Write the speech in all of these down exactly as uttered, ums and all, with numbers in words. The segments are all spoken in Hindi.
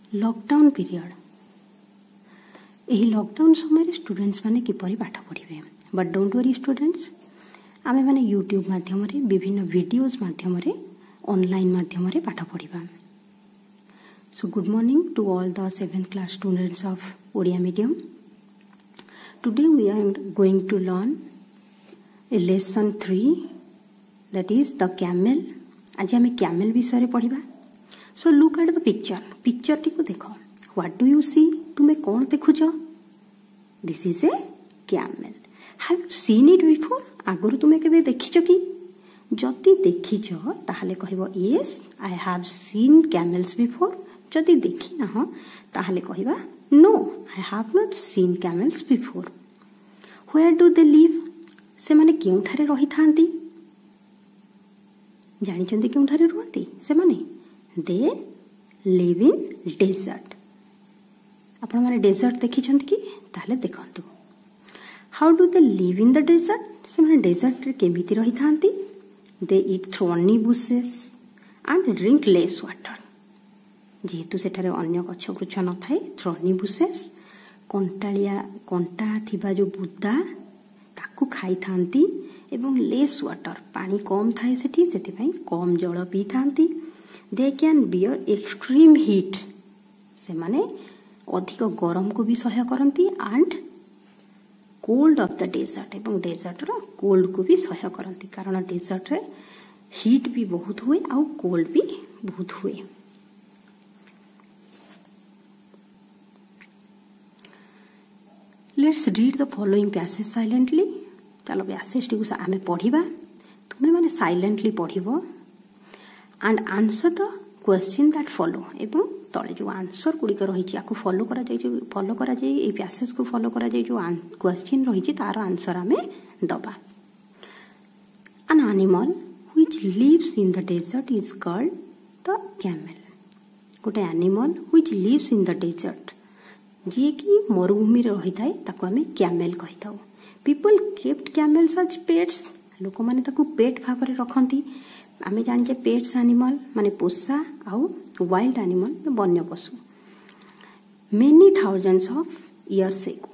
लॉकडाउन पीरियड यही लॉकडाउन समय स्टूडेंट्स माने किपरि पाठ पढ़िबे बट डोंट वरी स्टूडेंट्स आमे माने यूट्यूब माध्यम रे विभिन्न वीडियोस माध्यम रे ऑनलाइन माध्यम रे पाठ पढ़िबा। So good morning to all the seventh class students of Odia medium. Today we are going to learn a lesson three that is the camel. आज आमे कैमल विषय रे पढ़िबा। So look at the picture picture टी को देखो। What do you see? तुम्हें कौन देखुछ? This is a camel. Have you seen it before? आगुरु तुम्हें केबे देखिछ कि? जति देखिछ ताहले कहबो yes I have seen camels before. जति देखि ना ताहले कहबा no I have not seen camels before. Where do they live? से माने केउठारे रही थांती? जानि चंदी केउठारे रहती से माने? They live in desert. आपण माने डेजर्ट देखि चंदी कि? ताहले देखंतु। How do they live in the desert? से माने डेजर्ट रे केमिति रही थांती? They eat thorny bushes and drink less water. जेहेतु सेठारे अन्य गछ वृक्ष न थाए थ्रॉनी बुशेस कंटालिया कंटा थिबा जो बुदा ताकू खाई थांती एवं लेस वाटर पानी कम थाए सेठी सेति पई कम जल पी थांती। They can bear extreme heat. से माने अधिक गरम को भी सह्य करती and cold of the desert एवं डेजर्ट रो कोल्ड को भी सह्य करती कारण डेजर्ट रे हीट भी बहुत हुए आउ कोल्ड भी बहुत हुए। Let's read the following passage silently. चलो पैसेज टी आमे पढ़िबा। तुमे माने साइलेंटली पढ़िबो and answer the question that follow. एवं तले जो आंसर गुड़िक रही फॉलो करा जाय फॉलो करा जाय ए पैसेज को फॉलो करा जाय जो क्वेश्चन रही तार आंसर आमे दबा। An animal which lives in the desert is called the camel. गोटे animal which lives in the desert जी कि मरुभूमि रही थाए ताको आमे कैमल कहि थाउ। People kept camels as pets. लोक माने ताको पेट भाबरे रखंती। आमे जानिजे पेट्स एनिमल माने पोषा आउ वाइल्ड एनिमल वन्य पशु। Many thousands of years ago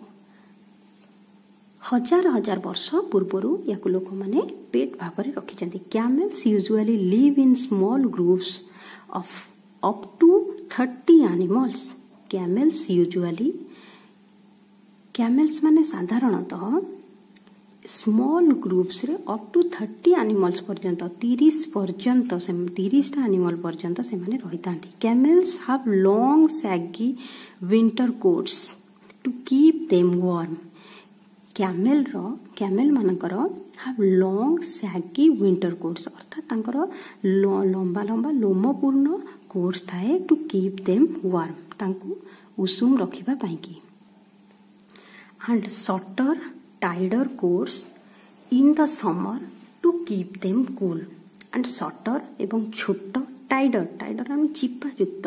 हजार हजार वर्ष पूर्वरु याको लोक माने पेट भाबरे रखिचंती। Camels usually live in small groups of up to thirty animals. Camels usually camels माने साधारणतः स्मॉल ग्रुप्स रे अप टू थर्टी एनिमल्स पर्यंत तीस पर्यंत से तीस टा एनिमल पर्यंत से माने रही थांती। Camels have long saggy winter coats to keep them warm. Camel रो कैमल मानकर have long saggy winter coats अर्थात तांकर लंबा लंबा लोमपूर्ण कोट्स थाए टू कीप देम वार्म तांकू उषुम रखिबा पाई की। And shorter tidier coats in the summer to keep them cool. And shorter एवं छोट टाइडर टाइडर आम चिपा युक्त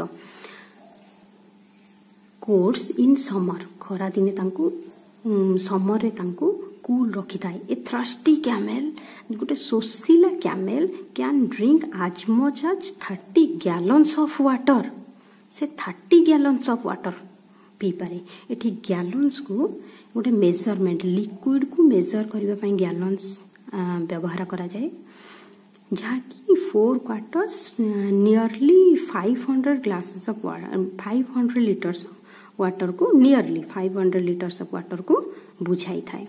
कोट्स इन समर खरा दिने तांकू समर रे तांकू कूल रखी थाए। ए थ्रस्टी कैमल गोटे सोसिला camel can drink as much as thirty gallons of water. से थर्टी गैलन्स ऑफ वाटर पी पारे। एठी गैलन्स को गोटे मेजरमेंट लिक्विड को मेजर करबा पई गैलन्स व्यवहार करा जाए जहा कि four quarters nearly five hundred glasses of water five hundred litres of water को nearly five hundred litres of water को बुझाई थाए।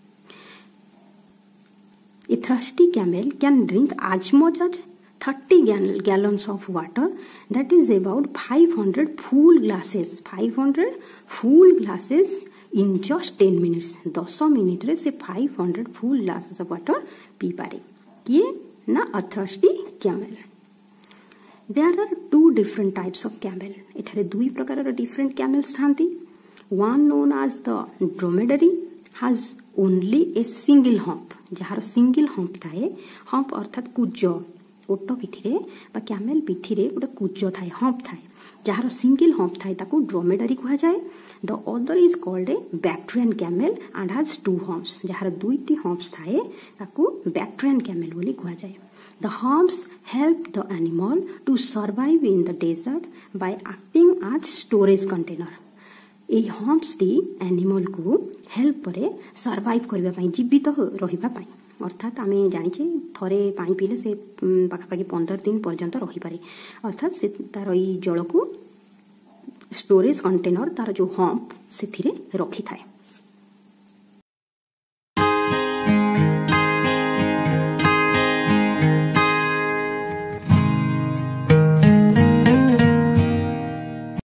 A thirsty camel can drink as much as thirty gallons of water that is about five hundred full glasses five hundred full glasses in just ten minutes. दस मिनिट रे से five hundred full glasses of water पी पारे किए ना a thirsty camel. There are two different types of camel. एठारे दुई प्रकार डिफरेंट कैमल्स थांती। One known as the dromedary has only a single hump. जहार सिंगल हम्प थाए हम्प अर्थात कुज ओट पिठी रे बा कैमल पिठी रे गोटे कुज थाए हम्प थाए जहार सिंगल हम्प थाए ताकू ड्रोमेडरी कहा जाए। The other is called a bactrian camel and has two humps. जहार दुईटी हम्प्स थाए ताकू बैक्ट्रियन कैमल बोली कहा जाए। The humps help the animal to survive in the desert by acting as storage container. এই हम्प्सटी एनिमल को हेल्प करे सर्वाइव करबा पई जीवित रहिबा पई। अर्थात आम जाचे थरे पानी पीले से पाखापाखि पंदर दिन पर्यंत रही पारे। अर्थात से तार ई जल को स्टोरेज कंटेनर तार जो हम्प से रखी थाए।